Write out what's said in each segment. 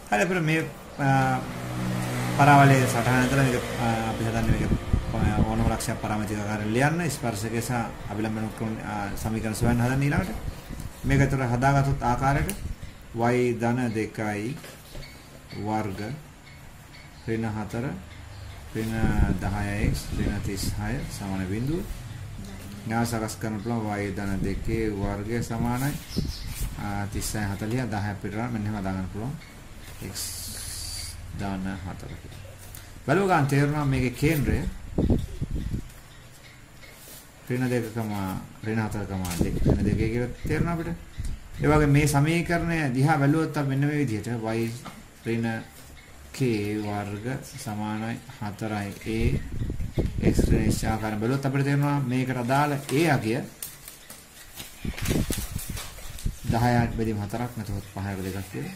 හරි අපිට මේ පරාවලේ සටහන ඇතුළේ මේක අපි හදන්නේ මේක ඕනම ලක්ෂයක් පරාමිතික ආකාරයෙන් ලියන්න ස්පර්ශකයේ සහ අභිලම්බන සමීකරණ සොයන්න හදන්න ඊළඟට මේක ඇතුළේ හදාගත්තොත් ආකාරයට y ධන 2යි වර්ග ඍණ 4 ඍණ 10x ඍණ 36 සමාන බිඳුව ඥා සකස් කරන්න පුළුවන් y ධන 2 වර්ගය සමානයි 36 40 10 පිටරන මෙන්න එහෙම හදාගන්න පුළුවන් x ධන 4 කියලා. බලව ගන්න තේරුණා මේකේ කේන්ද්‍රය ඍණ 2, ඍණ 4, ඍණ 2 කියලා තේරුණා අපිට. ඒ වගේ මේ සමීකරණය දිහා බැලුවොත් අපි මෙන්න මේ විදිහට y ඍණ k වර්ග සමානයි 4a x ඍණ h ආකාරයෙන් බැලුවොත් අපිට තේරෙනවා මේකට අදාළ a අගය 10ට බෙදීම 4ක් නැත්නම් 5කට 2ක් කියලා.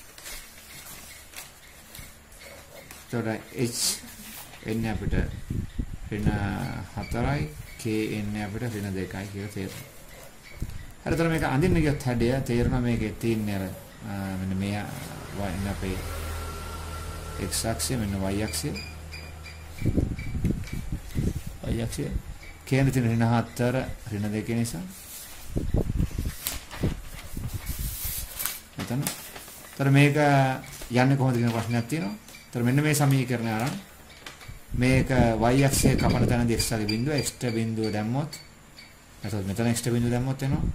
එතකොට h එන්නේ අපිට ඍණ 4යි k එන්නේ අපිට ඍණ 2යි කියලා තේරෙනවා. හරිතර මේක අඳින්න ගියත් හැඩය තේරෙනවා මේකේ තියෙන්නේ අර මෙන්න මේ වයින් අපේ x අක්ෂය මෙන්න y අක්ෂය කේන්ද්‍රය තියෙන ඍණ 4 ඍණ 2 නිසා මෙතන. ତර මේක යන්නේ කොහොමද කියන ප්‍රශ්නයක් තියෙනවා. ତර මෙන්න මේ සමීකරණය අරන් මේක y අක්ෂයේ කපන තැනදී x ගේ බිඳුව x ට බිඳුව දැම්මොත් නැත්නම් මෙතන x ට බිඳුව දැම්මොත් එනවා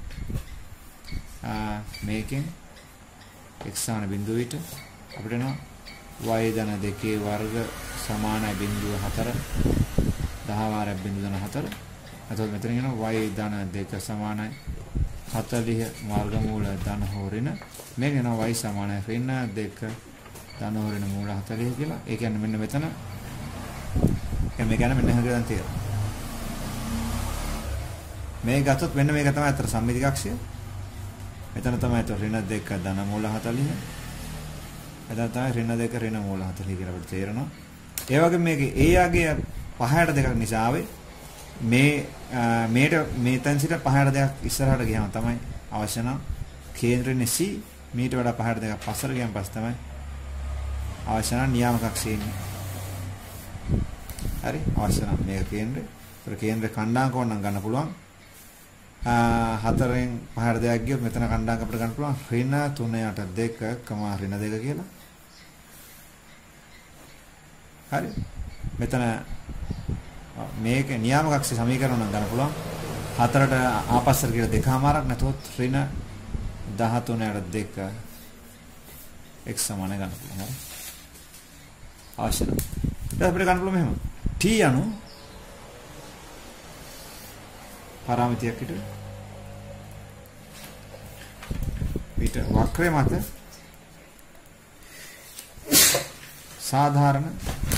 මේකෙන් x සමාන බිඳුව විට අපිට එනවා y ධන 2 වර්ග සමානයි බිඳුව 4 10 වාරයක් බිඳුව ධන 4 නැත්නම් මෙතන එනවා y ධන 2 සමානයි 40 වර්ගමූල ධන හෝරින මේක එනවා y සමානයි ඍණ 2 ධන හෝරින මූල 40 කියලා. ඒ කියන්නේ මෙන්න මෙතන මේ ගැන මෙන්න හරියට දැන් තේරෙනවා. මේ ගත්තොත් මෙන්න මේක තමයි අතර සම්මිතික අක්ෂය. මෙතන තමයි අතර ඍණ 2 ධන මූල 40. එතන තමයි ඍණ 2 ඍණ මූල 40 කියලා අපිට තේරෙනවා. ඒ වගේම මේකේ a යගේ 5ට 2ක් නිසා ආවේ මේතෙන් සිට 5ට 2ක් ඉස්සරහට ගියාම තමයි අවශ්‍ය නම් කේන්ද්‍රනේ c මීට වඩා 5ට 2ක් පස්සට ගියාම පස්සේ තමයි අවශ්‍ය නම් නියාමක අක්ෂය ඉන්නේ. හරි අවශ්‍ය නම් මේක කේන්ද්‍රය. ඒතර කේන්ද්‍ර කණ්ඩාංක ඕනනම් ගන්න පුළුවන්. 4න් 5ට 2ක් ගියොත් මෙතන කණ්ඩාංක අපිට ගන්න පුළුවන් ඍණ 3ට 2, ඍණ 2 කියලා. හරි. මෙතන මේක නියාමක අක්ෂය සමීකරණ නම් ගන්න පුළුවන්. 4ට ආපස්සට කියලා 2මාරක් නැතොත් ඍණ 13ට 2 x සමාන ගන්න පුළුවන්. හරි. අවශ්‍ය නම්. ඊට අපිට ගන්න පුළුවන් මෙහෙම. t අනු පරාමිතියක් හිට ඊට වක්‍රය මත සාධාරණ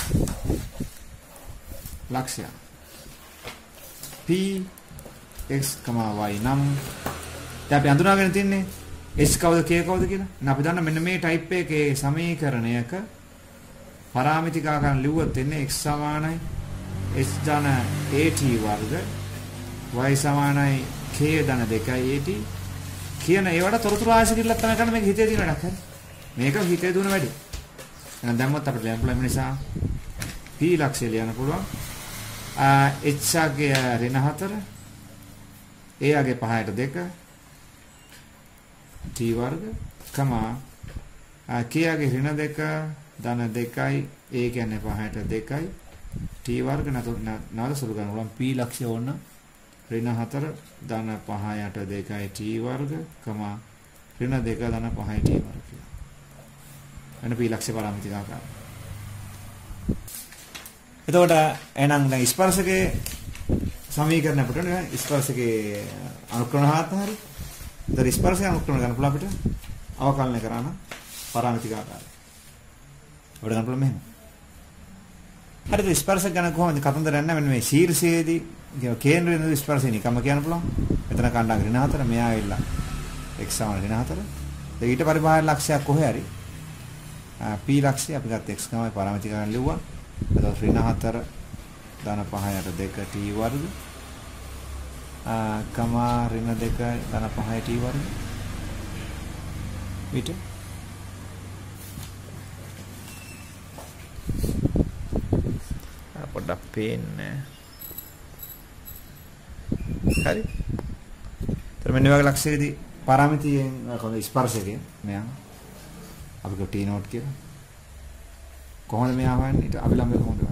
ලක්ෂය p x, y නම් දැන් අපි අඳුනාගෙන තින්නේ h කවුද k කවුද කියලා. දැන් අපි දන්න මෙන්න මේ ටයිප් එකේ සමීකරණයක පරාමිතික ආකාරයෙන් ලිව්වොත් එන්නේ x සමානයි h ධන at වර්ග y සමානයි k ධන 2 at කියන ඒවට තොරතුරු ආශ කිරලක් තමයි කරන්නේ. මේක හිතේ තියෙන වැඩක්. හරි මේක හිතේ දුන වැඩි. එහෙනම් දැම්මොත් අපිට ලියන්න පුළුවන් නිසා p ලක්ෂය ලියන්න පුළුවන් h ගේ ඍණ 4 a ගේ 5ට 2 t වර්ග k ගේ ඍණ 2 ධන 2යි a කියන්නේ 5ට 2යි t වර්ග නැවත සුළු කරන්න පුළුවන් p ලක්ෂය ඕන ඍණ 4 ධන 5යට 2යි t වර්ග ඍණ 2 ධන 5යි t වර්ග කියලා. එන්න p ලක්ෂ්‍ය පරාමිතික ආකාරය. එතකොට එහෙනම් දැන් ස්පර්ශකයේ සමීකරණ අපිට නේ ස්පර්ශකයේ අනුක්‍රම හාත් හරි. ඒතර ස්පර්ශක අනුක්‍රම ගන්න පුළුවන් අපිට අවකලනය කරා නම් පරාමිතික ආකාරය. අපිට ගන්න පුළුවන් මෙහෙම. හරිද ස්පර්ශක ගන්න කොහොමද කතන්දර යන්නේ මෙන්න මේ ශීර්ෂයේදී කේන්ද්‍රයේ ස්පර්ශය නිකම්ම කියන්න පුළුවන්. මෙතන කණ්ඩායම් ඍණ 4 මෙයා ඇවිල්ලා x සමාන ඍණ 4. ඊට පරිබාහිර ලක්ෂයක් කොහේ හරි p ලක්ෂය අපි ගත්ත x තමයි පරාමිතික ගන්න ලිව්වා. එතකොට ඍණ 4 ධන 5යට 2 t වර්ග ඍණ 2 ධන 5යි t වර්ග ඊට පොඩ්ඩක් පේන්නේ. හරි. ඊට මෙන්න වගේ ලක්ෂයේදී පාරාමිතියෙන් කොහොමද ස්පර්ශකේ මෙයා අපි ට නෝට් කියලා කොහොමද මෙයා හොයන්නේ ඊට අවිලම්බය කොහොමද